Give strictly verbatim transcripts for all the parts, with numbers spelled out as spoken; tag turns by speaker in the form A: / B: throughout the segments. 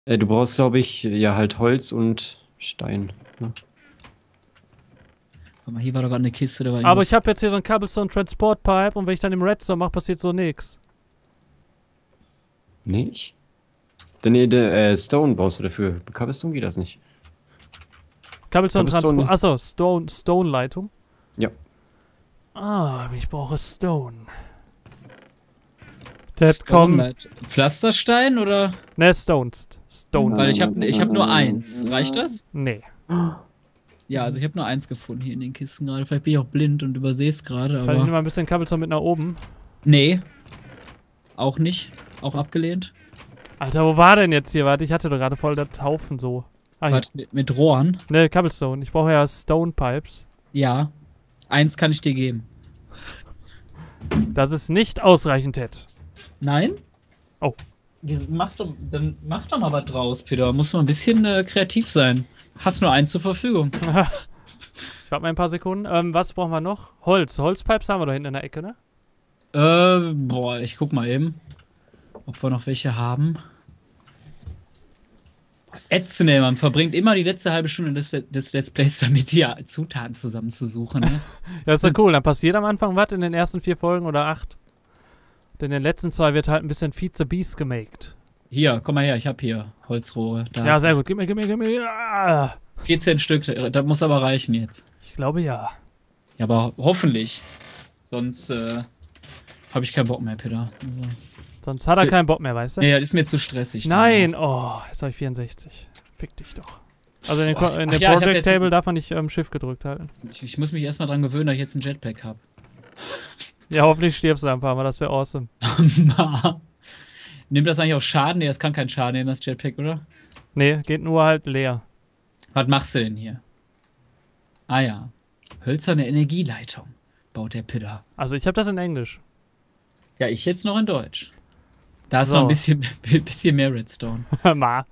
A: Äh, du brauchst, glaube ich, ja halt Holz und Stein. Ne?
B: Guck mal, hier war doch gerade eine Kiste, da war
C: Aber ich
B: irgendwas.
C: habe jetzt hier so ein Cobblestone Transport Pipe und wenn ich dann im Redstone mache, passiert so nix.
A: Nicht? Denn nee, der, äh, Stone brauchst du dafür. Bei Cobblestone geht das nicht.
C: Cobblestone
A: Cobblestone
C: Transport.
A: nicht.
C: Achso, Stone, Stone Leitung.
A: Ja.
C: Ah, ich brauche Stone. Das
B: Stone
C: kommt.
B: Light. Pflasterstein oder?
C: Ne, Stones. Stones.
B: Weil ich habe ich hab nur eins. Reicht das?
C: Nee.
B: Ja, also ich habe nur eins gefunden hier in den Kisten gerade. Vielleicht bin ich auch blind und übersehe es gerade,
C: Kann ich noch
B: aber.
C: mal ein bisschen Cobblestone mit nach oben?
B: Nee. Auch nicht. Auch abgelehnt.
C: Alter, wo war denn jetzt hier? Warte, ich hatte doch gerade voll der Haufen so. Ah, hier.
B: Warte, mit, mit Rohren?
C: Ne, Cobblestone. Ich brauche ja Stone Pipes.
B: Ja. Eins kann ich dir geben.
C: Das ist nicht ausreichend, Ted.
B: Nein?
C: Oh.
B: Mach doch, dann mach doch mal was draus, Peter. Muss mal ein bisschen äh, kreativ sein. Hast nur eins zur Verfügung.
C: Ich warte mal ein paar Sekunden. Ähm, was brauchen wir noch? Holz. Holzpipes haben wir da hinten in der Ecke, ne?
B: Äh, boah, ich guck mal eben, ob wir noch welche haben. Ätzend, man verbringt immer die letzte halbe Stunde des, des Let's Plays damit, die Zutaten zusammenzusuchen. Ne?
C: Ja, ist doch cool. Dann passiert am Anfang was in den ersten vier Folgen oder acht. Und in den letzten zwei wird halt ein bisschen Feed the Beast gemaked.
B: Hier, komm mal her, ich hab hier Holzrohre. Da
C: Ja,
B: hast
C: sehr
B: du.
C: gut. Gib mir, gib mir, gib mir. Ja.
B: vierzehn Stück, das muss aber reichen jetzt.
C: Ich glaube ja.
B: Ja, aber hoffentlich. Sonst äh, habe ich keinen Bock mehr, Peter. Also,
C: Sonst hat er
B: Äh,
C: keinen Bock mehr, weißt du?
B: nee, das ist mir zu stressig.
C: Nein!
B: damals.
C: Oh, jetzt habe ich vierundsechzig. Fick dich doch. Also in, den,
B: Oh,
C: Ko- in
B: ach
C: dem
B: ja, ich hab
C: Project
B: jetzt-
C: Table darf man nicht ähm, Shift gedrückt halten.
B: Ich, ich muss mich erstmal dran gewöhnen, dass ich jetzt einen Jetpack habe.
C: Ja, hoffentlich stirbst du ein paar Mal, das wäre awesome.
B: Nimmt das eigentlich auch Schaden? Nee, das kann keinen Schaden nehmen, das Jetpack, oder?
C: Nee, geht nur halt leer.
B: Was machst du denn hier? Ah ja. Hölzerne Energieleitung, baut der Peter.
C: Also ich habe das in Englisch.
B: Ja, ich jetzt noch in Deutsch. Da ist
C: So.
B: noch ein bisschen, bisschen mehr Redstone.
C: Ma.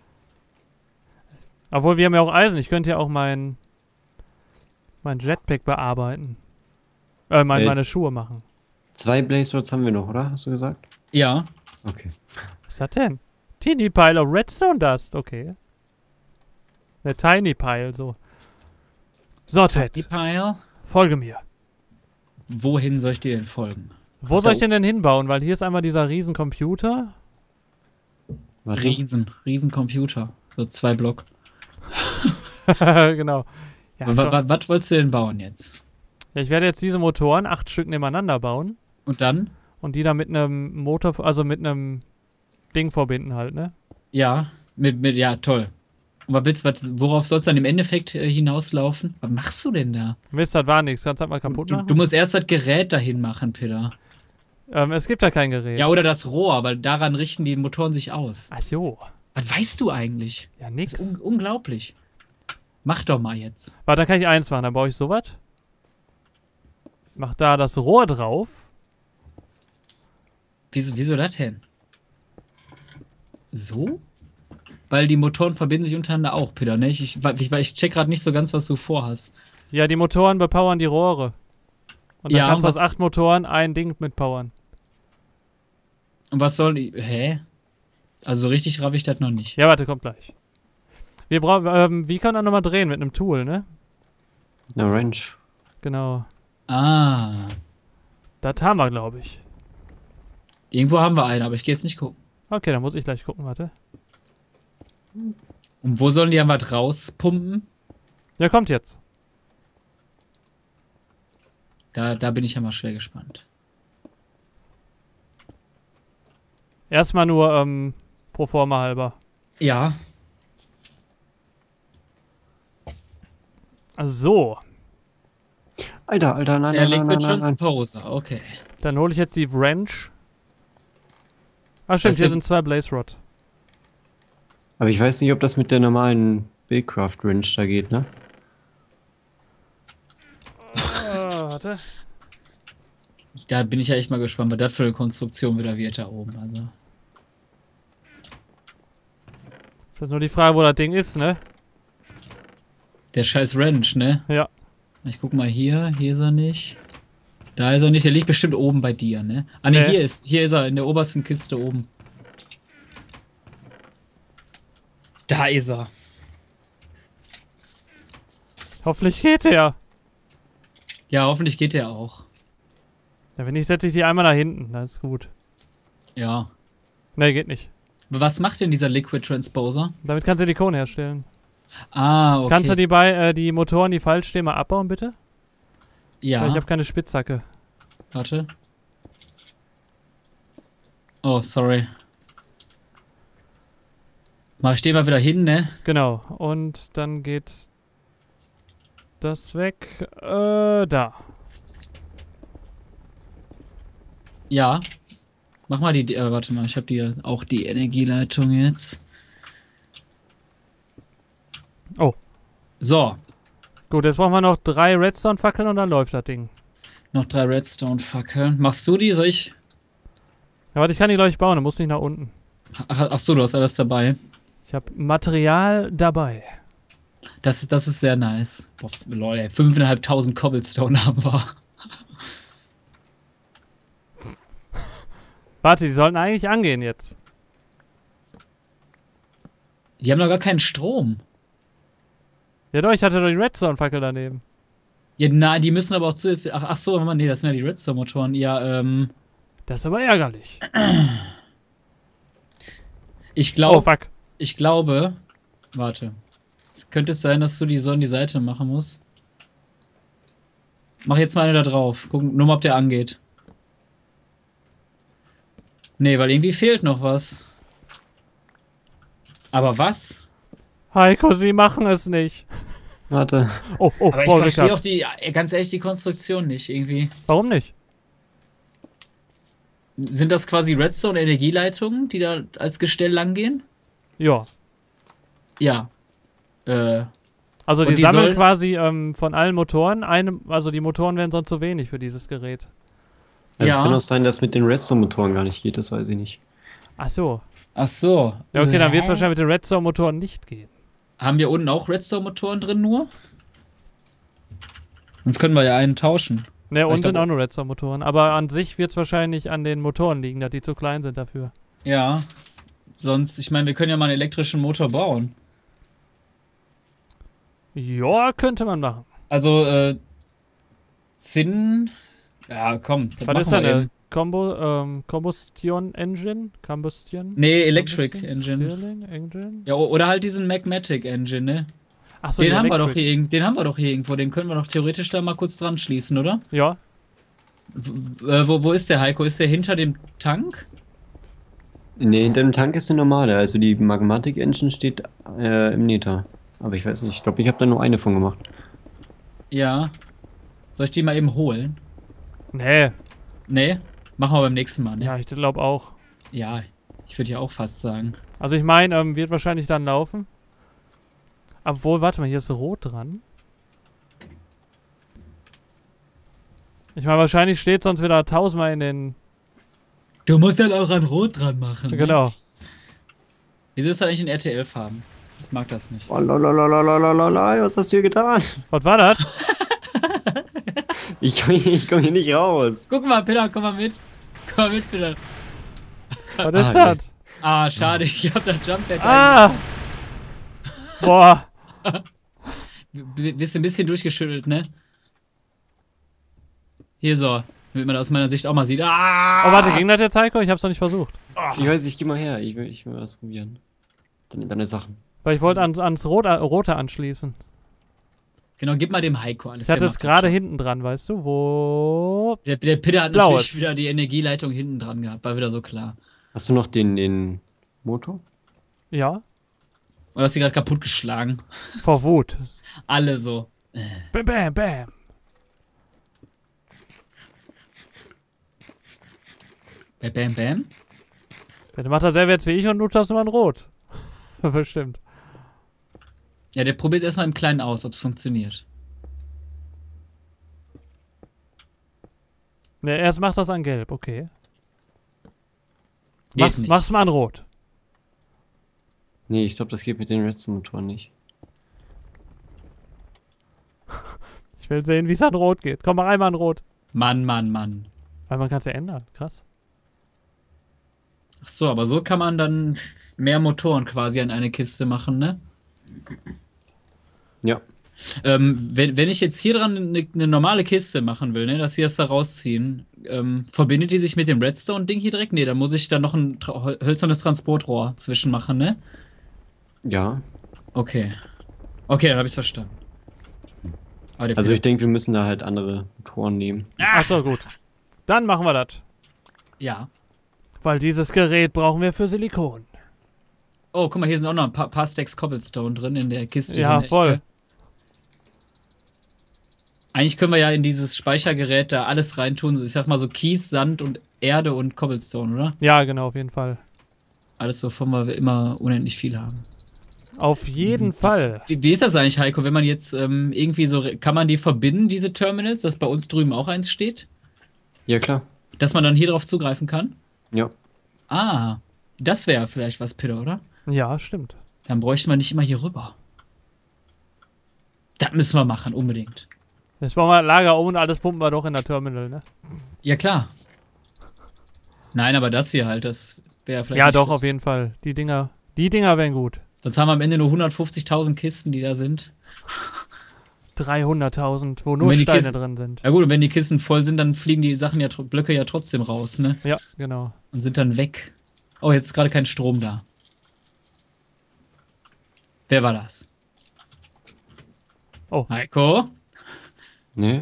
C: Obwohl, wir haben ja auch Eisen. Ich könnte ja auch mein, mein Jetpack bearbeiten. Äh, mein,
A: Äh.
C: meine Schuhe machen.
A: Zwei Blaze Rods haben wir noch, oder? Hast du gesagt?
B: Ja.
A: Okay.
C: Was ist das denn? Teeny Pile of Redstone Dust. Okay. Eine Tiny Pile, so. So,
B: Die
C: Ted.
B: Pile.
C: Folge mir.
B: Wohin soll ich dir denn folgen?
C: Wo soll ich den denn hinbauen? Weil hier ist einmal dieser riesen Computer.
A: Warte.
B: Riesen, Riesencomputer. So zwei Block.
C: Genau. Ja,
B: Was,
C: komm.
B: was, was wolltest du denn bauen jetzt?
C: Ja, ich werde jetzt diese Motoren, acht Stück nebeneinander bauen.
B: Und dann?
C: Und die dann mit einem Motor, also mit einem Ding verbinden halt, ne?
B: Ja, mit, mit, ja, toll. Und was willst, was, worauf soll es dann im Endeffekt äh, hinauslaufen? Was machst du denn da?
C: Mist, das war nichts. Kannst halt mal kaputt
B: Du,
C: machen.
B: du musst erst das Gerät dahin machen, Peter.
C: ähm, es gibt ja kein Gerät.
B: Ja, oder das Rohr, weil daran richten die Motoren sich aus.
C: Ach jo.
B: Was weißt du eigentlich?
C: Ja,
B: Das
C: nix.
B: ist un unglaublich. Mach doch mal jetzt.
C: Warte, dann kann ich eins machen. Dann baue ich sowas. Mach da das Rohr drauf.
B: Wieso, wieso das denn? So? Weil die Motoren verbinden sich untereinander auch, Peter, ne? Ich, ich, ich, ich check gerade nicht so ganz, was du vorhast.
C: Ja, die Motoren bepowern die Rohre. Und dann
B: Ja,
C: kannst du
B: was-
C: aus acht Motoren ein Ding mitpowern.
B: Und was soll die. Hä? Also so richtig raff ich das noch nicht.
C: Ja, warte, kommt gleich. Wir brauchen, ähm, wie kann man nochmal drehen? Mit einem Tool, ne?
A: Eine Wrench.
C: Genau.
B: Ah.
C: Das haben wir, glaube ich.
B: Irgendwo haben wir einen, aber ich gehe jetzt nicht gucken.
C: Okay, dann muss ich gleich gucken, warte.
B: Und wo sollen die dann was rauspumpen?
C: Der kommt jetzt.
B: Da, da bin ich ja mal schwer gespannt.
C: Erstmal nur, ähm, pro forma halber.
B: Ja.
C: So,
A: Alter, Alter, nein,
B: Der
A: nein, nein,
B: Liquid
A: nein, nein, nein.
B: Transposer, okay.
C: dann hole ich jetzt die Wrench. Ah, stimmt,
B: Das
C: hier
B: sind-
C: sind zwei Blaze Rod.
A: Aber ich weiß nicht, ob das mit der normalen Buildcraft Wrench da geht, ne?
C: Ah, warte.
B: Da bin ich ja echt mal gespannt, was das für eine Konstruktion wieder wird da oben. Also.
C: Ist jetzt nur die Frage, wo das Ding ist, ne?
B: Der scheiß Wrench, ne?
C: Ja.
B: Ich guck mal hier, hier ist er nicht. Da ist er nicht, der liegt bestimmt oben bei dir, ne? Ah ne,
C: Nee.
B: hier ist, hier ist er, in der obersten Kiste oben. Da ist er.
C: Hoffentlich geht der.
B: Ja, hoffentlich geht der auch.
C: Ja, wenn nicht, setze ich die einmal nach hinten. Das ist gut.
B: Ja.
C: Ne, geht nicht.
B: Was macht denn dieser Liquid Transposer?
C: Damit kannst du Silikon herstellen.
B: Ah, okay.
C: Kannst du die, bei, äh, die Motoren, die falsch stehen, mal abbauen, bitte?
B: Ja.
C: Weil ich habe keine Spitzhacke.
B: Warte. Oh, sorry. Mach ich den mal wieder hin, ne?
C: Genau. Und dann geht das weg. Äh, da.
B: Ja. Mach mal die, äh, warte mal, ich habe die auch die Energieleitung jetzt.
C: Oh.
B: So,
C: Gut, jetzt brauchen wir noch drei Redstone-Fackeln und dann läuft das Ding.
B: noch drei Redstone-Fackeln. Machst du die? Soll ich?
C: Ja, warte, ich kann die, glaube ich, bauen. Du musst nicht nach unten.
B: Ach, ach so, du hast alles dabei.
C: Ich habe Material dabei.
B: Das ist, das ist sehr nice. Boah, lol, ey, fünftausendfünfhundert Cobblestone haben wir.
C: Warte, die sollten eigentlich angehen jetzt.
B: Die haben doch gar keinen Strom.
C: Ja doch, ich hatte doch die Redstone-Fackel daneben.
B: Ja, nein, die müssen aber auch zusätzlich. Ach, ach so, nee, das sind ja die Redstone-Motoren. Ja, ähm.
C: Das ist aber ärgerlich.
B: Ich
C: Oh,
B: glaube.
C: fuck.
B: Ich glaube. Warte. Es könnte es sein, dass du die so an die Seite machen musst. Mach jetzt mal eine da drauf. Guck nur mal, ob der angeht. Nee, weil irgendwie fehlt noch was. Aber was?
C: Heiko, sie machen es nicht.
A: Warte.
C: Oh, oh,
B: Aber ich
C: boah,
B: verstehe
C: Glück
B: auch die, ganz ehrlich, die Konstruktion nicht irgendwie.
C: Warum nicht?
B: Sind das quasi Redstone-Energieleitungen, die da als Gestell langgehen?
C: Ja.
B: Ja. Äh,
C: Also
B: Und
C: die,
B: die
C: sammeln
B: sollen-
C: quasi ähm, von allen Motoren eine, also die Motoren wären sonst zu wenig für dieses Gerät.
A: Also
B: Ja.
A: Es kann auch sein, dass mit den Redstone-Motoren gar nicht geht, das weiß ich nicht.
C: Ach so.
B: ach so.
C: Ja, okay, dann wird es
B: Hä?
C: wahrscheinlich mit den Redstone-Motoren nicht gehen.
B: Haben wir unten auch Redstone-Motoren drin nur? Sonst können wir ja einen tauschen.
C: Ne,
B: ich
C: und sind
B: glaub-
C: auch nur Redstone-Motoren. Aber an sich wird es wahrscheinlich an den Motoren liegen, dass die zu klein sind dafür.
B: Ja. Sonst, ich meine, wir können ja mal einen elektrischen Motor bauen.
C: Ja, könnte man machen.
B: Also, äh, Zinn. Ja, komm. Das
C: Was
B: machen
C: ist
B: wir
C: denn eine
B: eben.
C: Combo, ähm, Combustion Engine? Combustion?
B: Nee, Electric
C: Combustion
B: Engine.
C: Stirling Engine?
B: Ja, o- oder halt diesen Magmatic Engine, ne?
C: Achso,
B: den haben wir doch hier irgend- den haben wir doch hier irgendwo. Den können wir doch theoretisch da mal kurz dran schließen, oder?
C: Ja.
B: W äh, wo, wo ist der, Heiko? Ist der hinter dem Tank?
A: Ne, hinter dem Tank ist eine normale, also die Magmatic Engine steht äh, im Nether. Aber ich weiß nicht, ich glaube, ich habe da nur eine von gemacht.
B: Ja. Soll ich die mal eben holen?
C: Nee.
B: Nee? Machen wir beim nächsten Mal, ne?
C: Ja, ich glaube auch.
B: Ja, ich würde ja auch fast sagen.
C: Also ich meine, ähm, wird wahrscheinlich dann laufen. Obwohl, warte mal, hier ist rot dran. Ich meine, wahrscheinlich steht sonst wieder tausendmal in den...
B: Du musst dann auch an Rot dran machen. Ne?
C: Genau.
B: Wieso ist das eigentlich in R T L-Farben? Ich mag das nicht.
A: Oh, lalalalalalala, was hast du hier getan?
C: Was war das?
A: Ich, ich komme hier nicht raus.
B: Guck mal, Peter, komm mal mit. Komm mal mit, Peter.
C: Was ist
A: Ah,
C: das?
B: Ah, schade, ich hab das Jumppad
C: Ah! Boah.
B: B- Bist ein bisschen durchgeschüttelt, ne? Hier so, damit man aus meiner Sicht auch mal sieht. Ah!
C: Oh, warte, ging das jetzt, Heiko? Ich hab's noch nicht versucht.
A: Ich weiß, ich geh mal her, ich will, ich will was probieren. Dann deine Sachen.
C: Weil ich wollte ans, ans Rot, äh, Rote anschließen.
B: Genau, gib mal dem Heiko alles.
C: Ich hatte
B: der
C: es
B: macht
C: gerade
B: das schon.
C: hinten dran, weißt du? Wo...
B: Der, der Peter hat
C: Blaues.
B: natürlich wieder die Energieleitung hinten dran gehabt, war wieder so klar.
A: Hast du noch den, den Motor?
C: Ja,
B: Oder hast du gerade kaputt geschlagen?
C: vor Wut.
B: Alle so.
C: Bam, bam, bam.
B: Bam, bam, bam.
C: Der macht dasselbe jetzt wie ich und du tust nur in Rot. Bestimmt.
B: Ja, der probiert erstmal im Kleinen aus, ob es funktioniert.
C: Ne, erst macht das an Gelb, okay.
B: Geht
C: Mach's,
B: nicht.
C: mach's mal an Rot.
A: Nee, ich glaube, das geht mit den Redstone-Motoren nicht.
C: Ich will sehen, wie es an Rot geht. Komm, mach einmal an Rot.
B: Mann, Mann, Mann.
C: Weil man kann es ja ändern. Krass.
B: Ach so, aber so kann man dann mehr Motoren quasi an eine Kiste machen, ne?
A: Ja.
B: Ähm, wenn, wenn ich jetzt hier dran eine, eine normale Kiste machen will, ne, dass sie das da rausziehen, ähm, verbindet die sich mit dem Redstone-Ding hier direkt? Nee, da muss ich da noch ein tra hölzernes Transportrohr zwischen machen, ne?
A: Ja.
B: Okay. Okay, dann habe ich verstanden. Aber der
A: Also
B: Peter-
A: ich denke, wir müssen da halt andere Motoren nehmen.
C: Achso, gut. Dann machen wir das.
B: Ja.
C: Weil dieses Gerät brauchen wir für Silikon.
B: Oh, guck mal, hier sind auch noch ein paar, paar Stacks Cobblestone drin in der Kiste.
C: Ja,
B: in der
C: voll.
B: Ecke. Eigentlich können wir ja in dieses Speichergerät da alles reintun. So, ich sag mal so Kies, Sand und Erde und Cobblestone, oder?
C: Ja, genau, auf jeden Fall.
B: Alles, wovon wir immer unendlich viel haben.
C: Auf jeden Fall.
B: Wie, wie ist das eigentlich, Heiko, wenn man jetzt ähm, irgendwie so, kann man die verbinden, diese Terminals, dass bei uns drüben auch eins steht?
A: Ja, klar.
B: Dass man dann hier drauf zugreifen kann?
A: Ja.
B: Ah, das wäre vielleicht was, Peter, oder?
C: Ja, stimmt.
B: Dann bräuchten wir nicht immer hier rüber. Das müssen wir machen, unbedingt.
C: Jetzt bauen wir ein Lager um und alles pumpen wir doch in der Terminal, ne?
B: Ja, klar. Nein, aber das hier halt, das wäre vielleicht
C: Ja,
B: nicht
C: doch,
B: schlecht.
C: auf jeden Fall. Die Dinger, die Dinger wären gut.
B: Sonst haben wir am Ende nur hundertfünfzigtausend Kisten, die da sind.
C: dreihunderttausend, wo
B: Und
C: nur
B: wenn die
C: Steine
B: Kisten-
C: drin sind.
B: Ja gut, und wenn die Kisten voll sind, dann fliegen die Sachen ja, tr- Blöcke ja trotzdem raus, ne?
C: Ja, genau.
B: Und sind dann weg. Oh, jetzt ist gerade kein Strom da. Wer war das?
C: Oh.
B: Heiko?
A: Nee.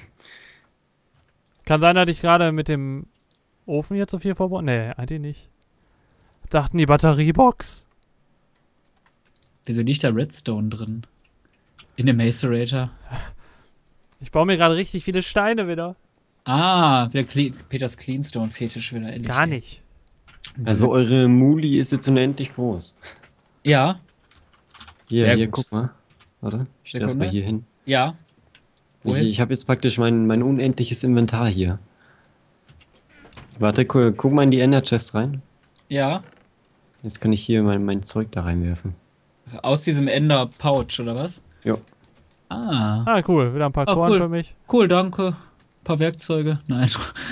C: Kann sein, dass ich gerade mit dem Ofen jetzt so viel vorbaue? Nee, eigentlich nicht. Was dachten die Batteriebox?
B: Wieso liegt da Redstone drin? In dem Macerator.
C: Ich baue mir gerade richtig viele Steine wieder.
B: Ah, wieder Cle Peters Cleanstone-Fetisch wieder. Ehrlich,
C: Gar
B: ey.
C: nicht.
A: Also eure Muli ist jetzt unendlich groß.
B: Ja,
A: Hier,
B: Sehr
A: hier,
B: gut.
A: guck mal. Warte, ich stell das
B: Sekunde.
A: mal hier hin.
B: ja.
A: Ich,
B: Wohin?
A: ich habe jetzt praktisch mein, mein unendliches Inventar hier. Warte, gu guck mal in die Ender Chest rein.
B: Ja.
A: Jetzt kann ich hier mein, mein Zeug da reinwerfen.
B: Aus diesem Ender Pouch, oder was?
A: Ja.
B: Ah.
C: Ah, cool. Wieder ein paar
B: Ah,
C: Korn
B: cool.
C: für mich.
B: Cool, danke. Ein paar Werkzeuge. Nein.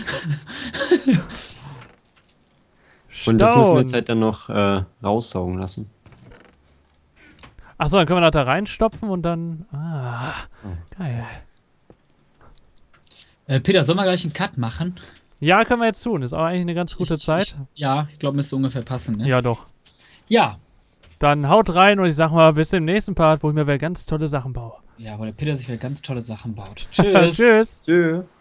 A: Und das müssen wir
C: Stone.
A: jetzt halt dann noch äh, raussaugen lassen.
C: Achso, dann können wir das da reinstopfen und dann... Ah, geil.
B: Äh, Peter, sollen wir gleich einen Cut machen?
C: Ja, können wir jetzt tun. Ist auch eigentlich eine ganz gute
B: Ich-
C: Zeit.
B: Ich, ja, ich glaube, müsste ungefähr passen, ne?
C: Ja, doch.
B: Ja.
C: Dann haut rein und ich sag mal, bis im nächsten Part, wo ich mir wieder ganz tolle Sachen baue.
B: Ja, wo der Peter sich wieder ganz tolle Sachen baut. Tschüss.
C: Tschüss.
A: Tschüss.